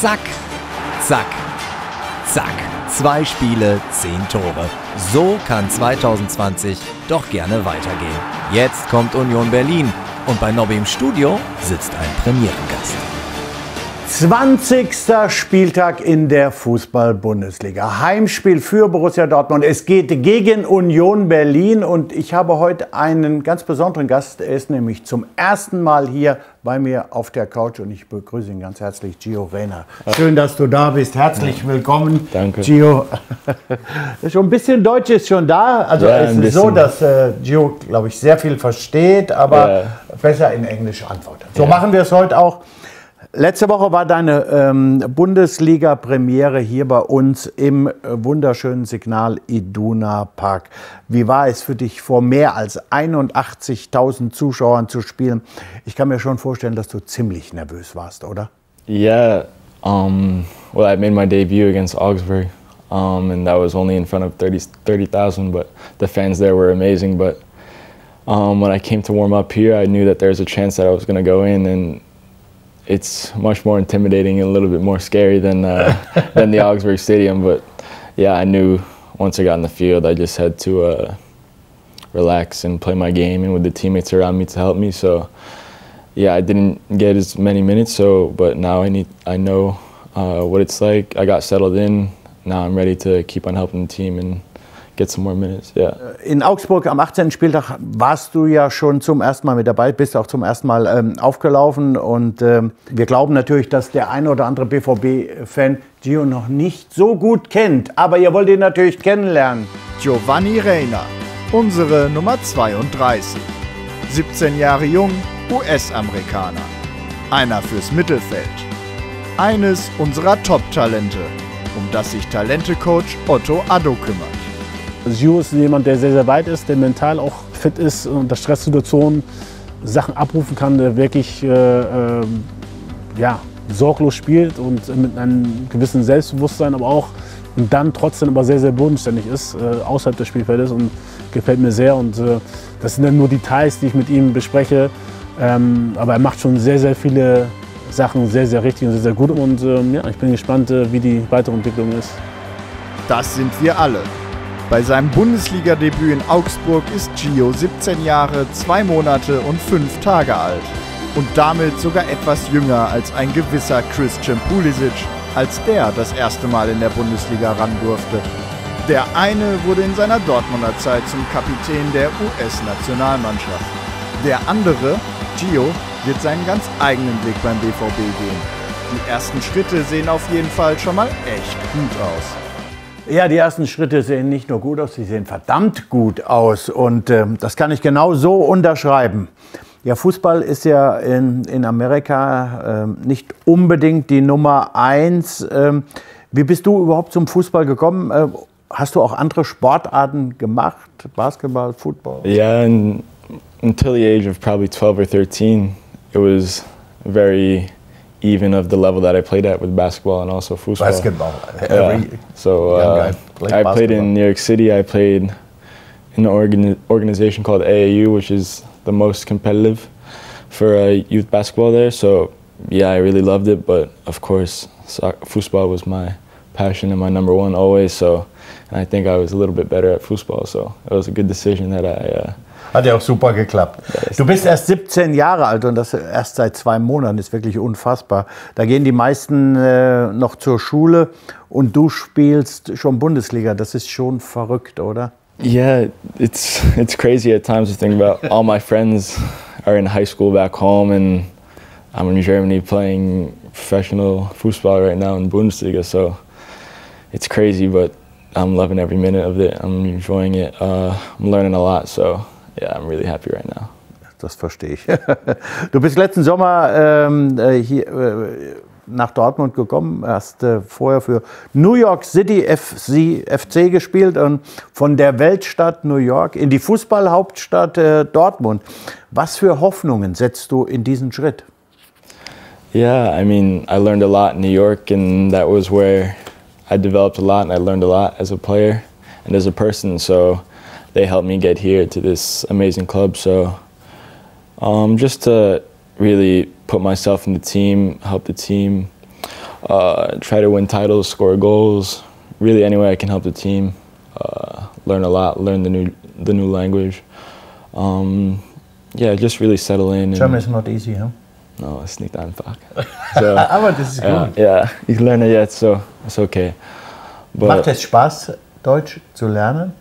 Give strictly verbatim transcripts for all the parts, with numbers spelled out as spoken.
Zack, zack, zack. Zwei Spiele, zehn Tore. So kann zweitausendzwanzig doch gerne weitergehen. Jetzt kommt Union Berlin und bei Nobby im Studio sitzt ein Premierengast. zwanzigster Spieltag in der Fußball-Bundesliga. Heimspiel für Borussia Dortmund. Es geht gegen Union Berlin und ich habe heute einen ganz besonderen Gast. Er ist nämlich zum ersten Mal hier bei mir auf der Couch und ich begrüße ihn ganz herzlich, Gio Reyna. Schön, dass du da bist. Herzlich willkommen. Danke. Gio. Schon ein bisschen Deutsch ist schon da. Also ja, es ist so, dass äh, Gio, glaube ich, sehr viel versteht, aber ja. besser in Englisch antwortet. So ja. machen wir es heute auch. Letzte Woche war deine ähm, Bundesliga-Premiere hier bei uns im äh, wunderschönen Signal Iduna Park. Wie war es für dich, vor mehr als einundachtzigtausend Zuschauern zu spielen? Ich kann mir schon vorstellen, dass du ziemlich nervös warst, oder? Yeah, um, well, I made my debut against Augsburg, um, and that was only in front of thirty thousand, but the fans there were amazing. But um, when I came to warm up here, I knew that there was a chance that I was going to go in, and it's much more intimidating and a little bit more scary than uh, than the Augsburg Stadium. But yeah, I knew once I got in the field, I just had to uh, relax and play my game, and with the teammates around me to help me. So yeah, I didn't get as many minutes. So, but now I need, I know uh, what it's like. I got settled in. Now I'm ready to keep on helping the team and get some more minutes, yeah. In Augsburg am achtzehnten Spieltag warst du ja schon zum ersten Mal mit dabei, bist auch zum ersten Mal ähm, aufgelaufen und ähm, wir glauben natürlich, dass der eine oder andere B V B-Fan Gio noch nicht so gut kennt, aber ihr wollt ihn natürlich kennenlernen. Giovanni Reyna, unsere Nummer zweiunddreißig. siebzehn Jahre jung, U S-Amerikaner. Einer fürs Mittelfeld. Eines unserer Top-Talente, um das sich Talente-Coach Otto Addo kümmert. Gio ist jemand, der sehr, sehr weit ist, der mental auch fit ist und unter Stresssituationen Sachen abrufen kann, der wirklich äh, äh, ja, sorglos spielt und mit einem gewissen Selbstbewusstsein, aber auch und dann trotzdem aber sehr, sehr bodenständig ist, äh, außerhalb des Spielfeldes und gefällt mir sehr. Und äh, das sind dann nur Details, die ich mit ihm bespreche, ähm, aber er macht schon sehr, sehr viele Sachen sehr, sehr richtig und sehr, sehr gut und äh, ja, ich bin gespannt, äh, wie die weitere Entwicklung ist. Das sind wir alle. Bei seinem Bundesliga-Debüt in Augsburg ist Gio siebzehn Jahre, zwei Monate und fünf Tage alt. Und damit sogar etwas jünger als ein gewisser Christian Pulisic, als der das erste Mal in der Bundesliga ran durfte. Der eine wurde in seiner Dortmunder Zeit zum Kapitän der U S-Nationalmannschaft. Der andere, Gio, wird seinen ganz eigenen Weg beim B V B gehen. Die ersten Schritte sehen auf jeden Fall schon mal echt gut aus. Ja, die ersten Schritte sehen nicht nur gut aus, sie sehen verdammt gut aus. Und äh, das kann ich genau so unterschreiben. Ja, Fußball ist ja in, in Amerika äh, nicht unbedingt die Nummer eins. Ähm, wie bist du überhaupt zum Fußball gekommen? Äh, hast du auch andere Sportarten gemacht? Basketball, Football? Yeah, and until the age of probably twelve or thirteen, it was very even of the level that I played at with basketball and also football. Basketball. Yeah. So uh, played I played in New York City. I played in an organi organization called A A U, which is the most competitive for uh, youth basketball there. So yeah, I really loved it. But of course, soccer, football was my passion and my number one always. So, and I think I was a little bit better at football. So it was a good decision that I. Uh, Hat ja auch super geklappt. Du bist erst siebzehn Jahre alt und das erst seit zwei Monaten, das ist wirklich unfassbar. Da gehen die meisten äh, noch zur Schule und du spielst schon Bundesliga. Das ist schon verrückt, oder? Yeah, it's it's crazy at times to think about. All my friends are in high school back home, and I'm in Germany playing professional football right now in Bundesliga. So it's crazy, but I'm loving every minute of it. I'm enjoying it. Uh, I'm learning a lot. So. Yeah, I'm really happy right now. Das verstehe ich. Du bist letzten Sommer ähm, hier äh, nach Dortmund gekommen, hast äh, vorher für New York City F C gespielt und von der Weltstadt New York in die Fußballhauptstadt äh, Dortmund. Was für Hoffnungen setzt du in diesen Schritt? Yeah, I mean, I learned a lot in New York, and that was where I developed a lot, and I learned a lot as a player and as a person. So they helped me get here to this amazing club. So um, just to really put myself in the team, help the team, uh, try to win titles, score goals, really any way I can help the team, uh, learn a lot, learn the new the new language. Um, yeah, just really settle in. German is not easy, huh? No, ist nicht einfach. So, Aber das ist gut. ja, ja, ich lerne jetzt, so ist okay. But, Macht es Spaß, Deutsch zu lernen?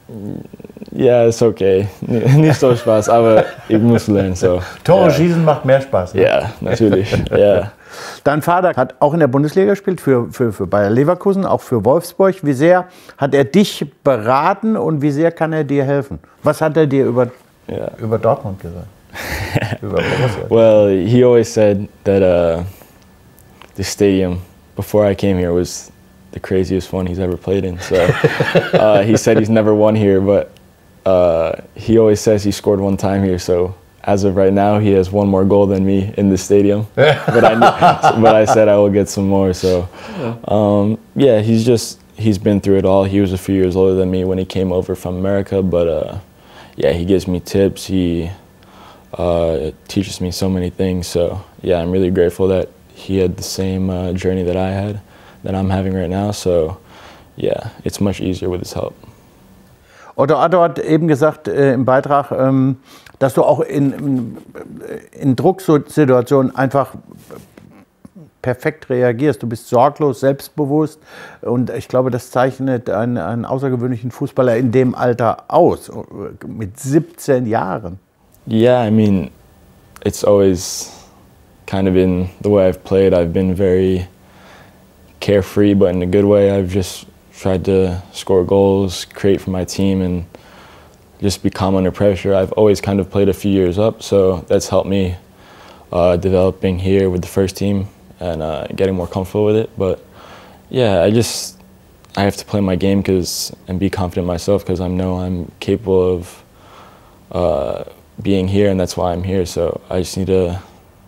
ja, ist okay. Nicht so Spaß, aber ich muss lernen. So. Tore ja. schießen macht mehr Spaß. Ne? Ja, natürlich. Ja. Dein Vater hat auch in der Bundesliga gespielt, für, für, für Bayer Leverkusen, auch für Wolfsburg. Wie sehr hat er dich beraten und wie sehr kann er dir helfen? Was hat er dir über, Yeah. über Dortmund gesagt? über Borussia? Well, he always said that uh, the stadium before I came here was the craziest one he's ever played in. So uh, he said he's never won here, but uh, he always says he scored one time here. So as of right now, he has one more goal than me in the stadium. but I, but I said I will get some more. So um, yeah, he's just he's been through it all. He was a few years older than me when he came over from America, but uh, yeah, he gives me tips. He uh, teaches me so many things. So yeah, I'm really grateful that he had the same uh, journey that I had, that I'm having right now. So yeah, it's much easier with his help. Otto Addo hat eben gesagt äh, im Beitrag, ähm, dass du auch in, in, in Drucksituationen einfach perfekt reagierst. Du bist sorglos, selbstbewusst und ich glaube, das zeichnet einen, einen außergewöhnlichen Fußballer in dem Alter aus, mit siebzehn Jahren. Yeah, I mean, it's always kind of been the way I've played. I've been very carefree, but in a good way. I've just tried to score goals, create for my team, and just be calm under pressure. I've always kind of played a few years up, so that's helped me uh, developing here with the first team and uh, getting more comfortable with it. But yeah, I just I have to play my game cause, and be confident in myself because I know I'm capable of uh, being here, and that's why I'm here. So I just need to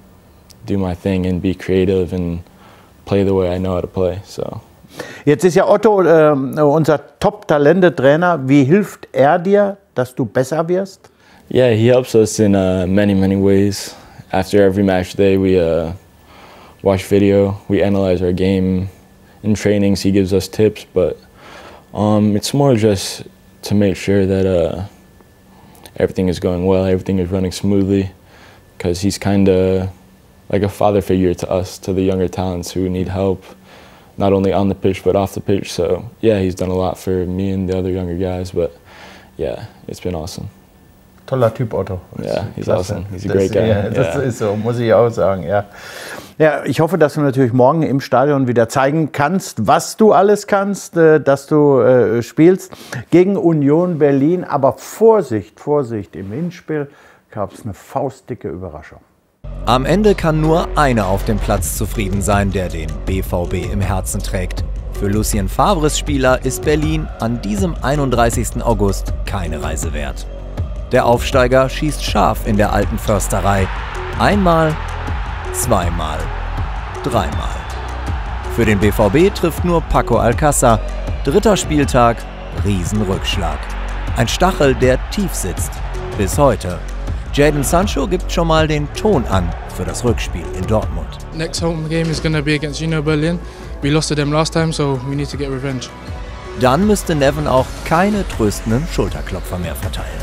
do my thing and be creative and play the way I know how to play. So. Jetzt ist ja Otto äh, unser Top-Talente-Trainer. Wie hilft er dir, dass du besser wirst? Yeah, he helps us in uh, many, many ways. After every match day, we uh, watch video, we analyze our game. In trainings, he gives us tips, but um, it's more just to make sure that uh, everything is going well, everything is running smoothly, because he's kind of like a father figure to us, to the younger talents who need help, not only on the pitch but off the pitch. So yeah, he's done a lot for me and the other younger guys, but yeah, it's been awesome. Toller Typ, Otto. Yeah, he's Klasse. awesome. He's a das, great guy. Ja, das yeah. ist so, muss ich auch sagen, ja. Ja, ich hoffe, dass du natürlich morgen im Stadion wieder zeigen kannst, was du alles kannst, äh, dass du äh, spielst gegen Union Berlin. Aber Vorsicht, Vorsicht, im Hinspiel gab es eine faustdicke Überraschung. Am Ende kann nur einer auf dem Platz zufrieden sein, der den B V B im Herzen trägt. Für Lucien Favres Spieler ist Berlin an diesem einunddreißigsten August keine Reise wert. Der Aufsteiger schießt scharf in der alten Försterei. Einmal, zweimal, dreimal. Für den B V B trifft nur Paco Alcázar. Dritter Spieltag, Riesenrückschlag. Ein Stachel, der tief sitzt. Bis heute. Jadon Sancho gibt schon mal den Ton an für das Rückspiel in Dortmund. Next home game is going to be against Union Berlin. We lost to them last time, so we need to get revenge. Dann müsste Nevin auch keine tröstenden Schulterklopfer mehr verteilen.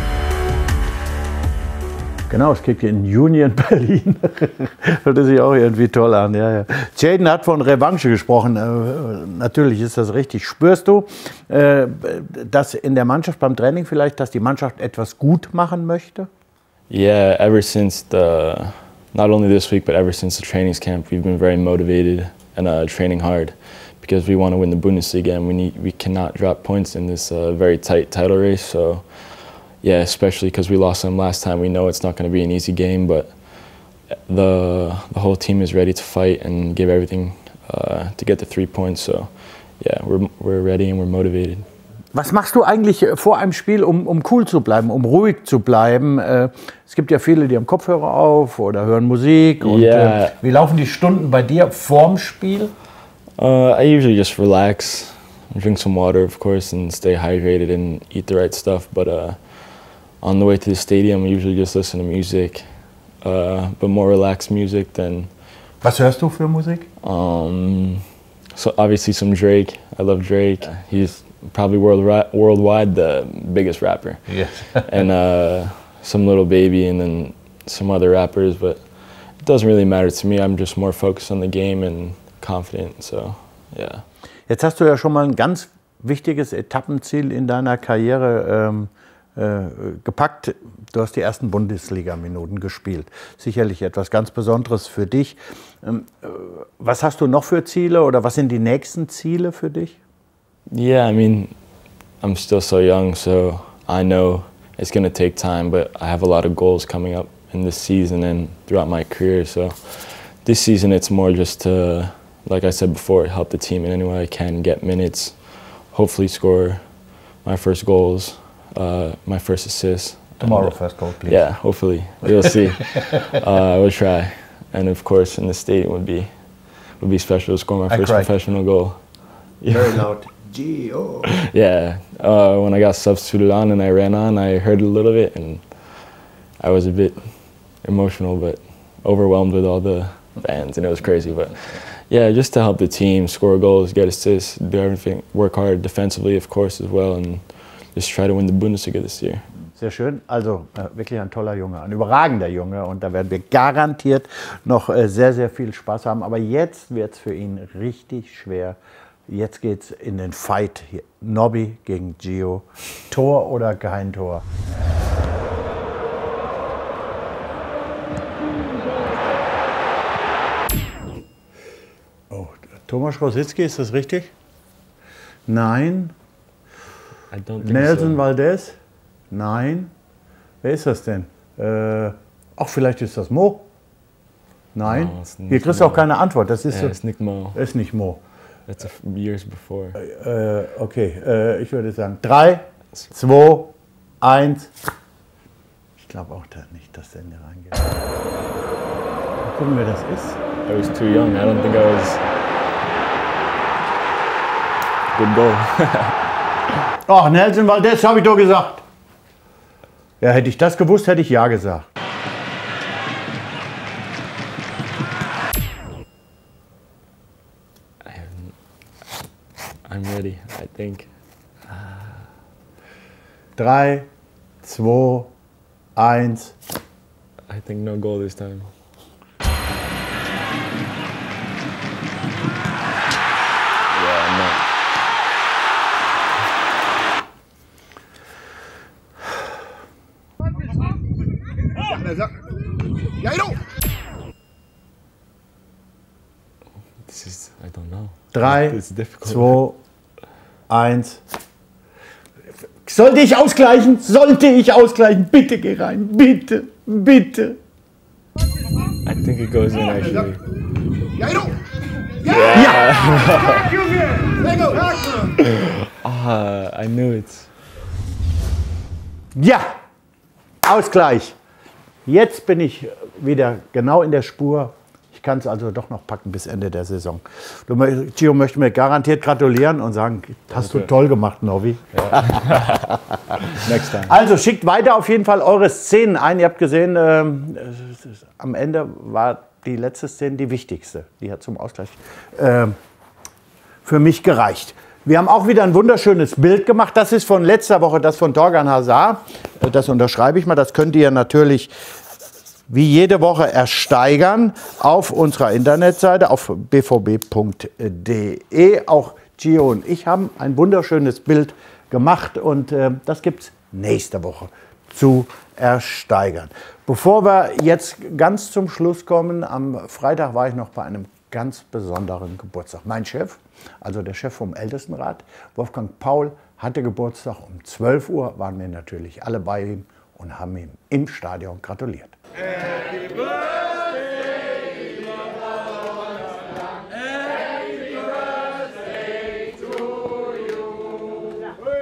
Genau, es geht in Union Berlin. Hört sich auch irgendwie toll an. Ja, ja. Jadon hat von Revanche gesprochen. Äh, natürlich ist das richtig. Spürst du, äh, dass in der Mannschaft beim Training vielleicht, dass die Mannschaft etwas gut machen möchte? Yeah, ever since the, not only this week, but ever since the trainings camp, we've been very motivated and uh, training hard because we want to win the Bundesliga and we need, we cannot drop points in this uh, very tight title race. So, yeah, especially because we lost them last time, we know it's not going to be an easy game, but the the whole team is ready to fight and give everything uh, to get the three points. So, yeah, we're we're ready and we're motivated. Was machst du eigentlich vor einem Spiel, um, um cool zu bleiben, um ruhig zu bleiben? Äh, es gibt ja viele, die haben Kopfhörer auf oder hören Musik. Und, Yeah. äh, wie laufen die Stunden bei dir vorm Spiel? Uh, I usually just relax, drink some water, of course, and stay hydrated and eat the right stuff. But uh, on the way to the stadium, I usually just listen to music, uh, but more relaxed music than Was hörst du für Musik? Um, so obviously some Drake. I love Drake. He's probably world worldwide the biggest rapper. Yes. And uh, some Little Baby and then some other rappers, but it doesn't really matter to me. I'm just more focused on the game and confident. So, yeah. Jetzt hast du ja schon mal ein ganz wichtiges Etappenziel in deiner Karriere ähm, äh, gepackt. Du hast die ersten Bundesliga-Minuten gespielt. Sicherlich etwas ganz Besonderes für dich. Ähm, äh, was hast du noch für Ziele oder was sind die nächsten Ziele für dich? Yeah, I mean, I'm still so young, so I know it's going to take time, but I have a lot of goals coming up in this season and throughout my career. So this season it's more just to, like I said before, help the team in any way I can, get minutes, hopefully score my first goals, uh, my first assist. Tomorrow, and, uh, first goal, please. Yeah, hopefully. We'll see. uh, I will try. And of course, in the stadium would be would be special to score my I first cried. professional goal. Very loud. Gio. Yeah, uh, when I got substituted on and I ran on, I heard a little bit and I was a bit emotional, but overwhelmed with all the fans, and it was crazy. But yeah, just to help the team score goals, get assists, do everything, work hard defensively, of course, as well, and just try to win the Bundesliga this year. Sehr schön. Also äh, wirklich ein toller Junge, ein überragender Junge. Und da werden wir garantiert noch äh, sehr, sehr viel Spaß haben. Aber jetzt wird es für ihn richtig schwer. Jetzt geht es in den Fight hier. Nobby gegen Gio. Tor oder kein Tor? Oh, Thomas Rositzky, ist das richtig? Nein. I don't think Nelson so. Valdez? Nein. Wer ist das denn? Äh, ach, vielleicht ist das Mo? Nein. No, it's Hier nicht kriegst du auch Mo. keine Antwort. Das ist, Yeah, so, it's Nick Mo. ist nicht Mo. That's a f years before. Äh, okay, äh, ich würde sagen drei, zwei, eins. Ich glaube auch da nicht, dass der in der reingeht. Mal gucken, wer das ist. I was too young. I don't think I was. Good goal. Ach, Nelson Valdez, habe ich doch gesagt. Ja, hätte ich das gewusst, hätte ich ja gesagt. I'm ready, I think. Drei, zwei, eins. I think no goal this time. Yeah, no. This is, I don't know. Drei, It's difficult. zwei, eins. Sollte ich ausgleichen? Sollte ich ausgleichen? Bitte geh rein. Bitte, bitte. I think it goes in actually. Ah, I knew it. Ja, Ausgleich. Jetzt bin ich wieder genau in der Spur. Ich kann es also doch noch packen bis Ende der Saison. Du, Gio möchte mir garantiert gratulieren und sagen, hast du toll gemacht, Nobby. Ja. Next time. Also schickt weiter auf jeden Fall eure Szenen ein. Ihr habt gesehen, ähm, am Ende war die letzte Szene die wichtigste. Die hat zum Ausgleich ähm, für mich gereicht. Wir haben auch wieder ein wunderschönes Bild gemacht. Das ist von letzter Woche, das von Torgan Hazard. Das unterschreibe ich mal. Das könnt ihr natürlich wie jede Woche ersteigern auf unserer Internetseite auf b v b punkt de. Auch Gio und ich haben ein wunderschönes Bild gemacht und äh, das gibt es nächste Woche zu ersteigern. Bevor wir jetzt ganz zum Schluss kommen, am Freitag war ich noch bei einem ganz besonderen Geburtstag. Mein Chef, also der Chef vom Ältestenrat, Wolfgang Paul, hatte Geburtstag. Um zwölf Uhr waren wir natürlich alle bei ihm und haben ihm im Stadion gratuliert. Happy birthday, Happy birthday to you.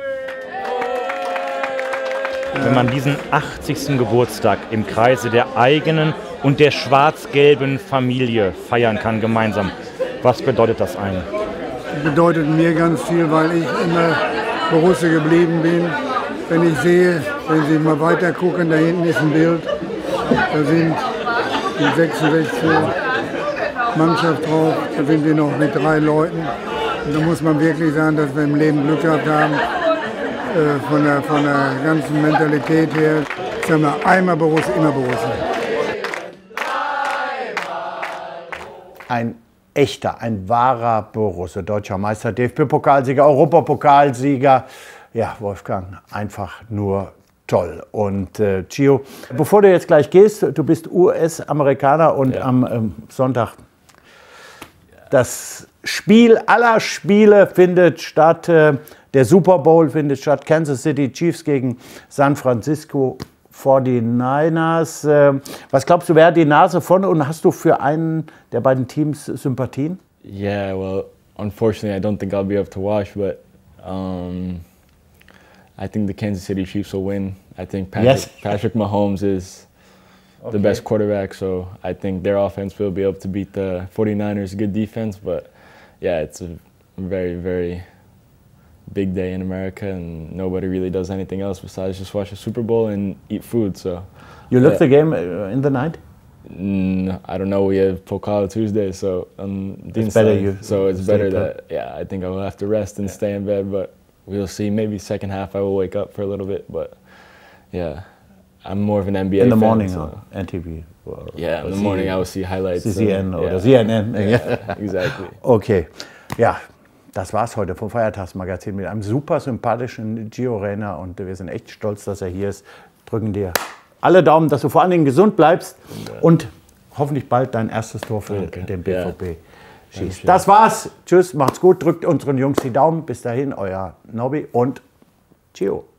Wenn man diesen achtzigsten Geburtstag im Kreise der eigenen und der schwarz-gelben Familie feiern kann gemeinsam, was bedeutet das einem? Das bedeutet mir ganz viel, weil ich immer Borussia geblieben bin. Wenn ich sehe, wenn Sie mal weiter gucken, da hinten ist ein Bild, da sind die sechsundsechzig Mannschaft drauf. Da sind wir noch mit drei Leuten. Und da muss man wirklich sagen, dass wir im Leben Glück gehabt haben. Äh, von, der, von der ganzen Mentalität her. Ich sag mal, einmal Borussia, immer Borussia. Ein echter, ein wahrer Borussia, deutscher Meister, D F B-Pokalsieger, Europapokalsieger. Ja, Wolfgang, einfach nur toll. Und äh, Gio, bevor du jetzt gleich gehst, du bist U S-Amerikaner und ja. am ähm, Sonntag das Spiel aller Spiele findet statt. Äh, der Super Bowl findet statt. Kansas City Chiefs gegen San Francisco forty-niners. Äh, was glaubst du, wer hat die Nase vorne und hast du für einen der beiden Teams Sympathien? Yeah, well, unfortunately, I don't think I'll be able to watch, but um, I think the Kansas City Chiefs will win. I think Patrick, yes. Patrick Mahomes is okay. the best quarterback, so I think their offense will be able to beat the forty-niners' good defense. But yeah, it's a very, very big day in America, and nobody really does anything else besides just watch the Super Bowl and eat food. So you look yeah. the game in the night? Mm, I don't know. We have Pokal Tuesday, so um, it's better you so it's better that yeah. I think I will have to rest and yeah. stay in bed, but we'll see. Maybe second half I will wake up for a little bit, but yeah, I'm more of an N B A in the fan, morning so. on N T V. Or, yeah, in the morning I will see highlights. C C N and, oder yeah. C N N. Yeah, exactly. Okay, ja. Das war's heute vom Feiertagsmagazin mit einem super sympathischen Gio Reyna und wir sind echt stolz, dass er hier ist. Drücken dir alle Daumen, dass du vor allen Dingen gesund bleibst und hoffentlich bald dein erstes Tor für okay. den B V B ja. schießt. Das war's. Tschüss, macht's gut, drückt unseren Jungs die Daumen. Bis dahin, euer Nobby und Gio.